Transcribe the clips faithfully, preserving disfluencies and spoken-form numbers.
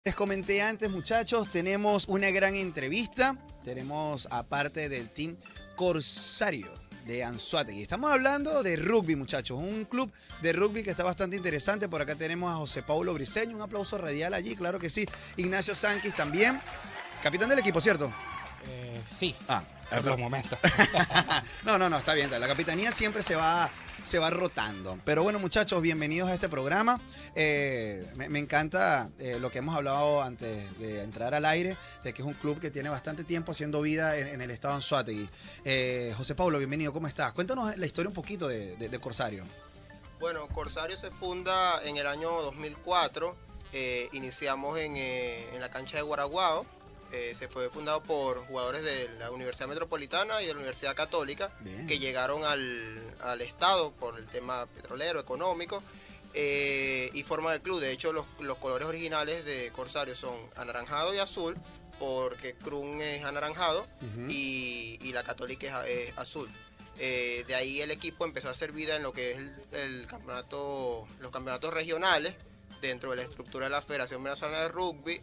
Les comenté antes, muchachos, tenemos una gran entrevista. Tenemos aparte del team Corsario de Anzoátegui. Estamos hablando de rugby, muchachos. Un club de rugby que está bastante interesante. Por acá tenemos a José Paulo Briceño. Un aplauso radial allí, claro que sí. Ignacio Sanquis también. Capitán del equipo, ¿cierto? Eh, sí, Ah, por los momentos. no, no, no, está bien. La capitanía siempre se va, se va rotando. Pero bueno, muchachos, bienvenidos a este programa. Eh, me, me encanta eh, lo que hemos hablado antes de entrar al aire, de que es un club que tiene bastante tiempo haciendo vida en, en el estado de Anzoátegui. Eh, José Paulo, bienvenido, ¿cómo estás? Cuéntanos la historia un poquito de, de, de Corsario. Bueno, Corsario se funda en el año dos mil cuatro. Eh, iniciamos en, eh, en la cancha de Guaraguao. Eh, se fue fundado por jugadores de la Universidad Metropolitana y de la Universidad Católica. Bien. Que llegaron al, al estado por el tema petrolero, económico, eh, y forman el club. De hecho, los, los colores originales de Corsario son anaranjado y azul, porque Crun es anaranjado, uh-huh. y, y la Católica es, es azul. Eh, de ahí el equipo empezó a hacer vida en lo que es el, el campeonato, los campeonatos regionales dentro de la estructura de la Federación Venezolana de Rugby.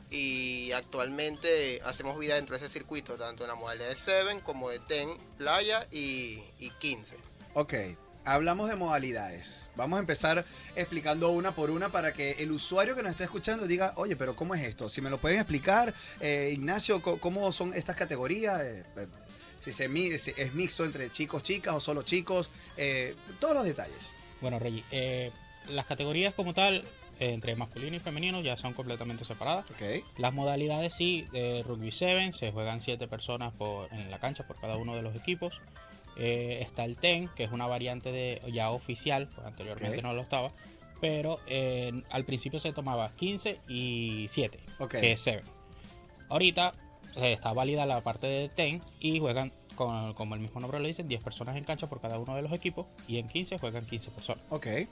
Y actualmente hacemos vida dentro de ese circuito, tanto en la modalidad de siete como de diez, playa y, y quince. Ok, hablamos de modalidades. Vamos a empezar explicando una por una para que el usuario que nos esté escuchando diga, oye, pero ¿cómo es esto? Si me lo pueden explicar, eh, Ignacio, ¿cómo son estas categorías? Eh, si, se, si es mixto entre chicos, chicas o solo chicos, eh, todos los detalles. Bueno, Reggie, eh, las categorías como tal, entre masculino y femenino, ya son completamente separadas. Okay. Las modalidades sí, de rugby siete, se juegan siete personas por, en la cancha por cada uno de los equipos. Eh, está el diez, que es una variante de ya oficial, pues anteriormente okay. no lo estaba, pero eh, al principio se tomaba quince y siete, okay. que es siete. Ahorita eh, está válida la parte de diez y juegan, con, como el mismo nombre lo dice, diez personas en cancha por cada uno de los equipos, y en quince juegan quince personas. Okay.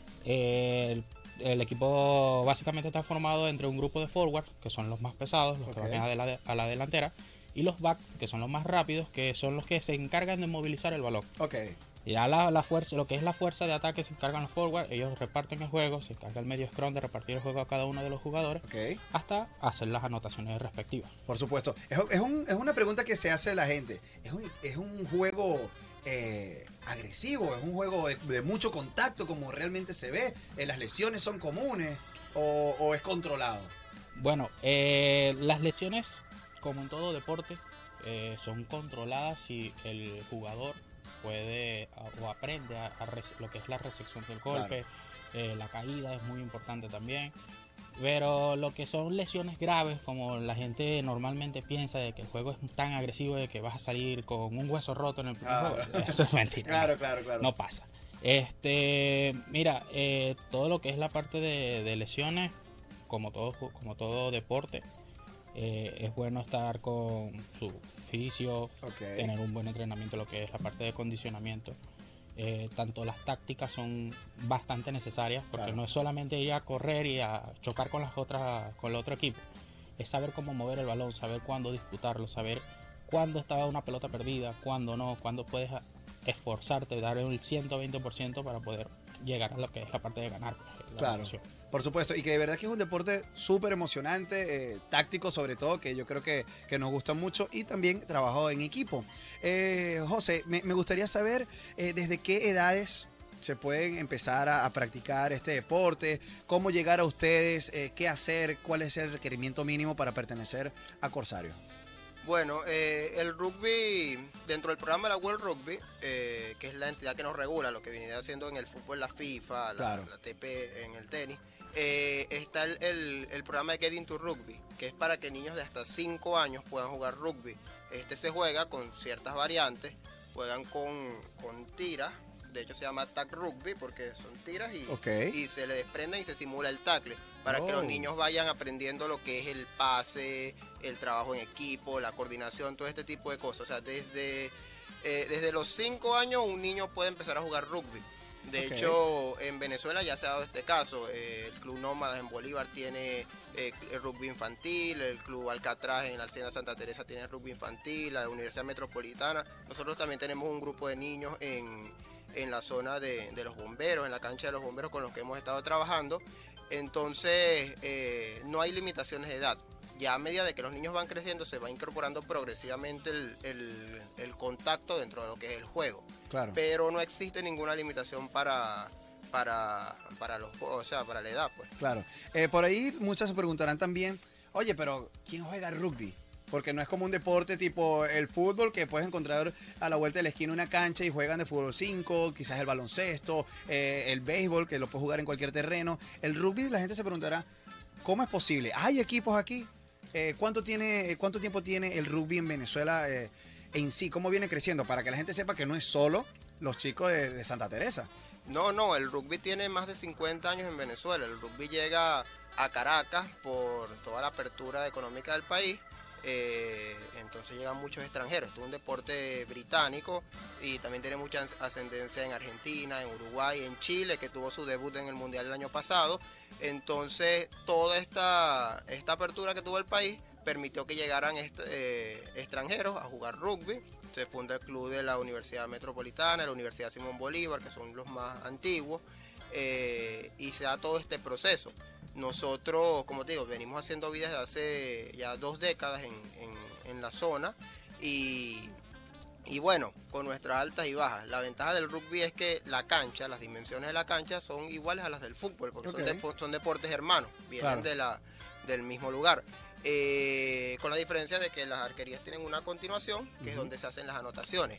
Eh, el, El equipo básicamente está formado entre un grupo de forward, que son los más pesados, los okay. que van a la, a la delantera, y los back, que son los más rápidos, que son los que se encargan de movilizar el balón. Okay. Ya la, la fuerza, lo que es la fuerza de ataque se encargan los forward, ellos reparten el juego, se encarga el medio scrum de repartir el juego a cada uno de los jugadores, okay. hasta hacer las anotaciones respectivas. Por supuesto. Es, es, un, es una pregunta que se hace la gente. Es un, es un juego eh, agresivo, es un juego de, de mucho contacto, como realmente se ve. Eh, las lesiones son comunes o, o es controlado. Bueno, eh, las lesiones, como en todo deporte, eh, son controladas si el jugador puede o aprende a, a lo que es la recepción del golpe. Claro. Eh, la caída es muy importante también, pero lo que son lesiones graves, como la gente normalmente piensa de que el juego es tan agresivo de que vas a salir con un hueso roto en el primer claro. juego, eso es mentira. Claro, claro, claro. No pasa. Este, mira, eh, todo lo que es la parte de, de lesiones, como todo, como todo deporte, Eh, es bueno estar con su fisio, okay. tener un buen entrenamiento, lo que es la parte de condicionamiento. Eh, tanto las tácticas son bastante necesarias, porque claro. no es solamente ir a correr y a chocar con las otras, con el otro equipo. Es saber cómo mover el balón, saber cuándo disputarlo, saber cuándo está una pelota perdida, cuándo no, cuándo puedes esforzarte, dar el ciento veinte por ciento para poder llegar a lo que es la parte de ganar. Claro, emoción. Por supuesto, y que de verdad que es un deporte súper emocionante, eh, táctico sobre todo, que yo creo que, que nos gusta mucho, y también trabajo en equipo. Eh, José, me, me gustaría saber eh, desde qué edades se pueden empezar a, a practicar este deporte, cómo llegar a ustedes, eh, qué hacer, cuál es el requerimiento mínimo para pertenecer a Corsario. Bueno, eh, el rugby, dentro del programa de la World Rugby, eh, que es la entidad que nos regula, lo que viene haciendo en el fútbol la FIFA, la, claro. la T P en el tenis, eh, está el, el, el programa de Get Into Rugby, que es para que niños de hasta cinco años puedan jugar rugby. Este se juega con ciertas variantes, juegan con, con tiras, de hecho se llama tag rugby porque son tiras y, okay. y se le desprenden y se simula el tackle, para oh. que los niños vayan aprendiendo lo que es el pase, el trabajo en equipo, la coordinación, todo este tipo de cosas. O sea, desde, eh, desde los cinco años un niño puede empezar a jugar rugby. De okay. hecho, en Venezuela ya se ha dado este caso. Eh, el Club Nómadas en Bolívar tiene eh, el rugby infantil, el Club Alcatraz en la Alcena Santa Teresa tiene rugby infantil, la Universidad Metropolitana. Nosotros también tenemos un grupo de niños en, en la zona de, de los bomberos, en la cancha de los bomberos con los que hemos estado trabajando. Entonces, eh, no hay limitaciones de edad. Ya a medida de que los niños van creciendo, se va incorporando progresivamente el, el, el contacto dentro de lo que es el juego. Claro. Pero no existe ninguna limitación para, para, para los o sea, para la edad, pues. Claro. Eh, por ahí muchas se preguntarán también, oye, pero ¿quién juega rugby? Porque no es como un deporte tipo el fútbol, que puedes encontrar a la vuelta de la esquina una cancha y juegan de fútbol cinco, quizás el baloncesto, eh, el béisbol, que lo puedes jugar en cualquier terreno. El rugby, la gente se preguntará, ¿cómo es posible? ¿Hay equipos aquí? Eh, ¿cuánto, tiene, ¿Cuánto tiempo tiene el rugby en Venezuela eh, en sí? ¿Cómo viene creciendo? Para que la gente sepa que no es solo los chicos de, de Santa Teresa. No, no, el rugby tiene más de cincuenta años en Venezuela. El rugby llega a Caracas por toda la apertura económica del país. Eh, entonces llegan muchos extranjeros. Esto es un deporte británico y también tiene mucha ascendencia en Argentina, en Uruguay, en Chile, que tuvo su debut en el Mundial del año pasado. Entonces toda esta, esta apertura que tuvo el país permitió que llegaran est eh, extranjeros a jugar rugby. Se funda el club de la Universidad Metropolitana, la Universidad Simón Bolívar, que son los más antiguos, eh, y se da todo este proceso. Nosotros, como te digo, venimos haciendo vida desde hace ya dos décadas en, en, en la zona y, y bueno, con nuestras altas y bajas. La ventaja del rugby es que la cancha, las dimensiones de la cancha son iguales a las del fútbol, porque okay. son, de, son deportes hermanos, vienen claro. de la, del mismo lugar. Eh, con la diferencia de que las arquerías tienen una continuación, que uh-huh. es donde se hacen las anotaciones.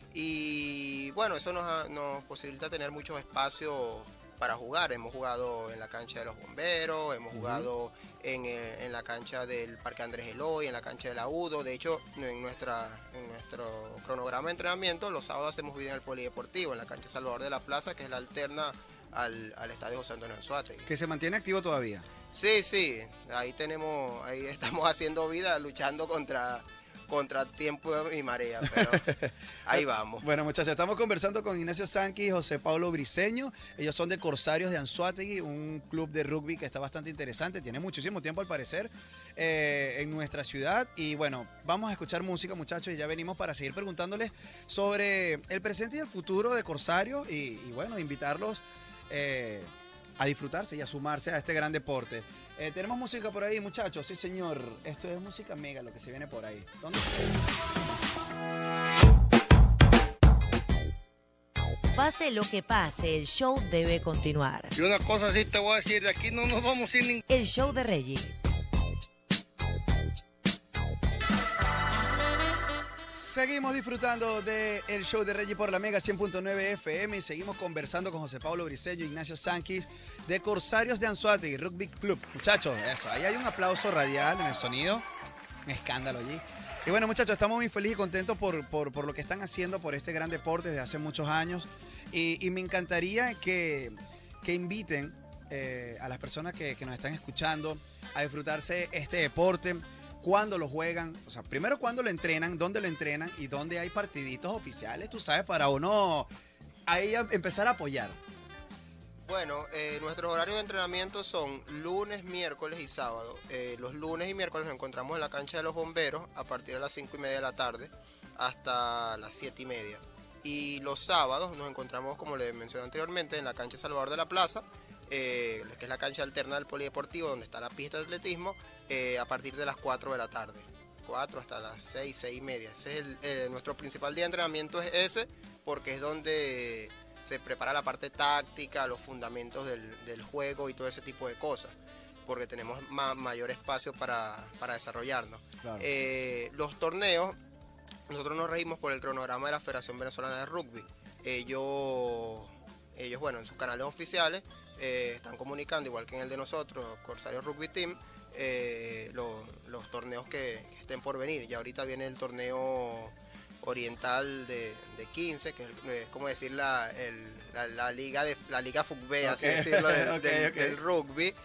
Y bueno, eso nos, nos posibilita tener muchos espacios para jugar. Hemos jugado en la cancha de los bomberos, hemos uh-huh. jugado en, en la cancha del Parque Andrés Eloy, en la cancha de la UDO. De hecho, en, nuestra, en nuestro cronograma de entrenamiento, los sábados hacemos vida en el polideportivo, en la cancha Salvador de la Plaza, que es la alterna al, al estadio José Antonio Anzoátegui. ¿Que se mantiene activo todavía? Sí, sí, ahí tenemos, ahí estamos haciendo vida, luchando contra, contra tiempo y marea, pero ahí vamos. Bueno, muchachos, estamos conversando con Ignacio Sanqui y José Pablo Briceño. Ellos son de Corsarios de Anzoátegui, un club de rugby que está bastante interesante, tiene muchísimo tiempo al parecer eh, en nuestra ciudad. Y bueno, vamos a escuchar música, muchachos, y ya venimos para seguir preguntándoles sobre el presente y el futuro de Corsarios y, y bueno, invitarlos eh, a disfrutarse y a sumarse a este gran deporte. Eh, tenemos música por ahí, muchachos. Sí, señor. Esto es música mega, lo que se viene por ahí. ¿Dónde está? Pase lo que pase, el show debe continuar. Y una cosa sí te voy a decir, de aquí no nos vamos sin ningún... El show de Reggie. Seguimos disfrutando del show de Reggie por la Mega cien punto nueve F M y seguimos conversando con José Pablo Briceño y Ignacio Sanquis de Corsarios de Anzoátegui Rugby Club. Muchachos, eso, ahí hay un aplauso radial en el sonido, un escándalo allí. Y bueno, muchachos, estamos muy felices y contentos por, por, por lo que están haciendo por este gran deporte desde hace muchos años y, y me encantaría que, que inviten eh, a las personas que, que nos están escuchando a disfrutarse este deporte. ¿Cuándo lo juegan? O sea, primero, ¿cuándo lo entrenan? ¿Dónde lo entrenan? ¿Y dónde hay partiditos oficiales? Tú sabes, para uno ahí empezar a apoyar. Bueno, eh, nuestros horarios de entrenamiento son lunes, miércoles y sábado. Eh, los lunes y miércoles nos encontramos en la cancha de los bomberos a partir de las cinco y media de la tarde hasta las siete y media. Y los sábados nos encontramos, como les mencioné anteriormente, en la cancha Salvador de la Plaza, eh, que es la cancha alterna del polideportivo, donde está la pista de atletismo, eh, a partir de las cuatro de la tarde. cuatro hasta las seis, seis y media. Ese es el, eh, nuestro principal día de entrenamiento es ese, porque es donde se prepara la parte táctica, los fundamentos del, del juego y todo ese tipo de cosas, porque tenemos ma mayor espacio para, para desarrollarnos. Claro. Eh, los torneos, nosotros nos regimos por el cronograma de la Federación Venezolana de Rugby. Ellos, ellos bueno, en sus canales oficiales eh, están comunicando, igual que en el de nosotros, Corsarios Rugby Team, eh, lo, los torneos que, que estén por venir. Ya ahorita viene el torneo oriental de, de quince, que es, es como decir la, el, la, la liga de la liga fútbol, okay. así decirlo, del, okay, del, okay. del rugby.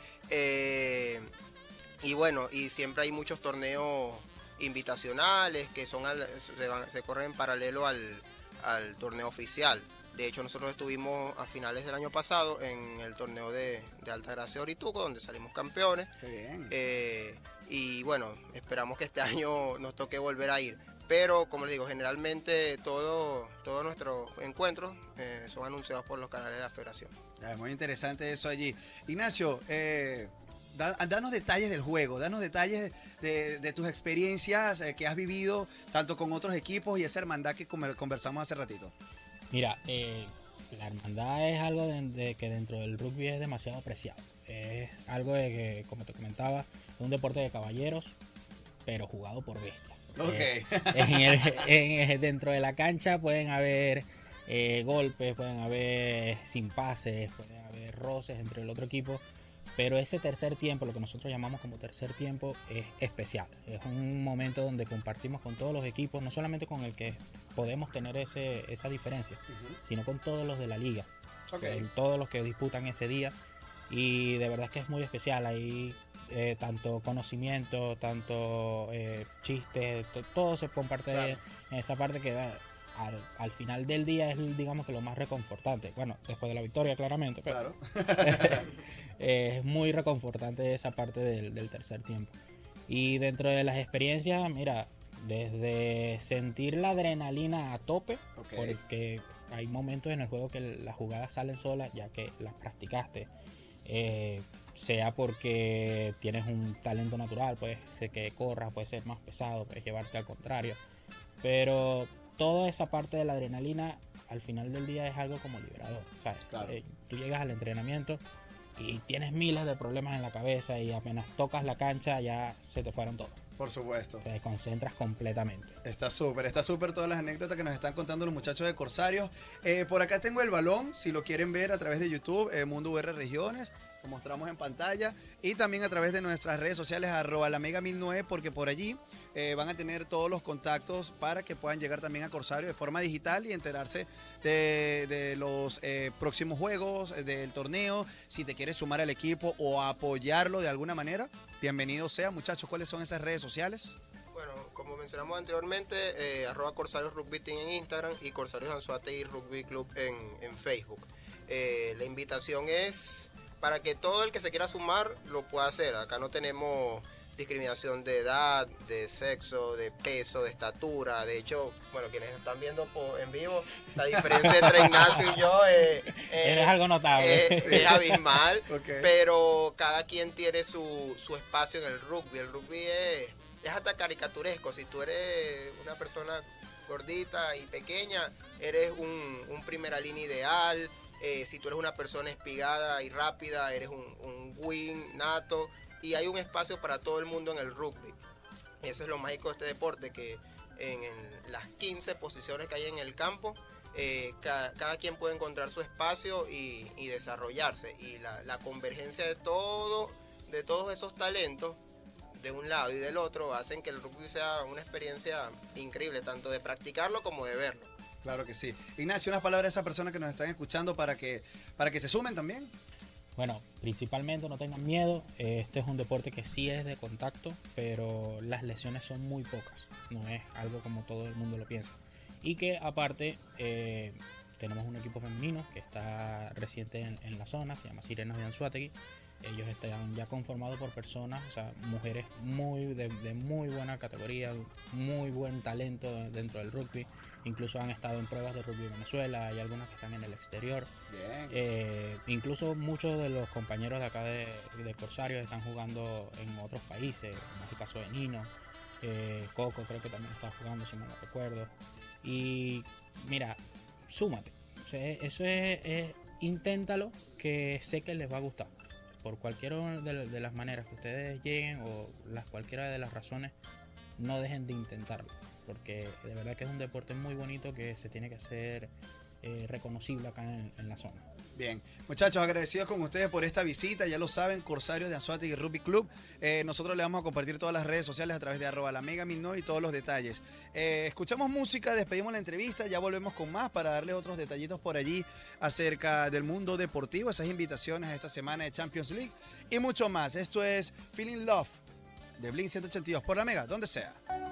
Eh, y bueno, y siempre hay muchos torneos invitacionales que son al, se, van, se corren en paralelo al, al torneo oficial. De hecho, nosotros estuvimos a finales del año pasado en el torneo de, de Altagracia Orituco, donde salimos campeones. Qué bien. Eh, y bueno, esperamos que este año nos toque volver a ir. Pero, como les digo, generalmente todo, todos nuestros encuentros eh, son anunciados por los canales de la Federación. Ah, muy interesante eso allí. Ignacio, eh, da- danos detalles del juego, danos detalles de, de tus experiencias eh, que has vivido tanto con otros equipos y esa hermandad que comer- conversamos hace ratito. Mira, eh, la hermandad es algo de, de que dentro del rugby es demasiado apreciado. Es algo de que, como te comentaba, es un deporte de caballeros, pero jugado por bestias. Ok. Eh, en el- en el- dentro de la cancha pueden haber eh, golpes, pueden haber sin pases, pueden haber roces entre el otro equipo, pero ese tercer tiempo, lo que nosotros llamamos como tercer tiempo, es especial. Es un momento donde compartimos con todos los equipos, no solamente con el que podemos tener ese, esa diferencia, sino con todos los de la liga, Ok. con todos los que disputan ese día, y de verdad que es muy especial. Ahí eh, tanto conocimiento, tanto eh, chistes, to- todo se comparte Claro. en esa parte que da- al, al final del día es, digamos, que lo más reconfortante. Bueno, después de la victoria, claramente, pero Claro. eh, es muy reconfortante esa parte del, del tercer tiempo. Y dentro de las experiencias, mira, desde sentir la adrenalina a tope, Ok. porque hay momentos en el juego que las jugadas salen solas ya que las practicaste, eh, sea porque tienes un talento natural, puede ser que corras, puede ser más pesado, puedes llevarte al contrario, pero toda esa parte de la adrenalina al final del día es algo como liberador, ¿sabes? Claro. Eh, tú llegas al entrenamiento y tienes miles de problemas en la cabeza y apenas tocas la cancha ya se te fueron todos, Por supuesto. te desconcentras completamente. Está súper, está súper todas las anécdotas que nos están contando los muchachos de Corsarios. Eh, por acá tengo el balón, si lo quieren ver a través de YouTube, eh, Mundo U R Regiones, lo mostramos en pantalla, y también a través de nuestras redes sociales, arroba la mega mil nueve, porque por allí eh, van a tener todos los contactos para que puedan llegar también a Corsario de forma digital y enterarse de, de los eh, próximos juegos, eh, del torneo. Si te quieres sumar al equipo o apoyarlo de alguna manera, bienvenido sea. Muchachos, ¿cuáles son esas redes sociales? Bueno, como mencionamos anteriormente, eh, arroba Corsarios Rugby Team en Instagram y Corsarios Anzoátegui Rugby Club en, en Facebook. Eh, la invitación es para que todo el que se quiera sumar lo pueda hacer. Acá no tenemos discriminación de edad, de sexo, de peso, de estatura. De hecho, bueno, quienes están viendo por, en vivo, la diferencia entre Ignacio y yo eh, eh, Es algo notable. es, es abismal, Ok. pero cada quien tiene su, su espacio en el rugby. El rugby es, es hasta caricaturesco. Si tú eres una persona gordita y pequeña, eres un, un primera línea ideal. Eh, si tú eres una persona espigada y rápida, eres un, un wing nato. Y hay un espacio para todo el mundo en el rugby. Eso es lo mágico de este deporte, que en, en las quince posiciones que hay en el campo, eh, ca- cada quien puede encontrar su espacio y, y desarrollarse. Y la, la convergencia de todo, de todos esos talentos, de un lado y del otro, hacen que el rugby sea una experiencia increíble, tanto de practicarlo como de verlo. Claro que sí. Ignacio, unas palabras a esas personas que nos están escuchando para que, para que se sumen también. Bueno, principalmente no tengan miedo. eh, Este es un deporte que sí es de contacto, pero las lesiones son muy pocas. No es algo como todo el mundo lo piensa. Y que aparte eh, tenemos un equipo femenino que está reciente en, en la zona, se llama Sirenas de Anzoátegui. Ellos están ya conformados por personas, o sea, mujeres muy de, de muy buena categoría, muy buen talento dentro del rugby. Incluso han estado en pruebas de rugby en Venezuela, hay algunas que están en el exterior. Bien. Eh, incluso muchos de los compañeros de acá de, de Corsarios están jugando en otros países, como es el caso de Nino, eh, Coco creo que también está jugando, si mal no recuerdo. Y mira, súmate. O sea, eso es, es- inténtalo, que sé que les va a gustar. Por cualquiera de, de las maneras que ustedes lleguen o las cualquiera de las razones, no dejen de intentarlo, porque de verdad que es un deporte muy bonito que se tiene que hacer eh, reconocible acá en, en la zona. Bien, muchachos, agradecidos con ustedes por esta visita. Ya lo saben, Corsarios de Anzoátegui Rugby Club. Eh, nosotros le vamos a compartir todas las redes sociales a través de arroba la mega mil nueve y todos los detalles. Eh, escuchamos música, despedimos la entrevista, ya volvemos con más para darles otros detallitos por allí acerca del mundo deportivo, esas invitaciones a esta semana de Champions League y mucho más. Esto es Feeling Love de Blink ciento ochenta y dos por la Mega, donde sea.